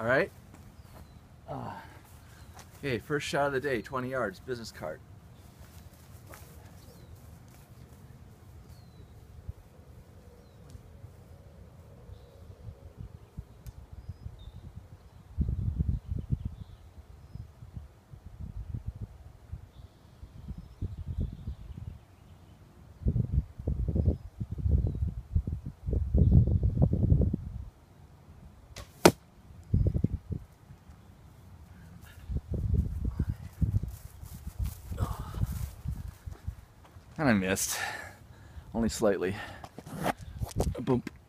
All right. Okay, first shot of the day, 20 yards, business card. And I missed, only slightly. Boom.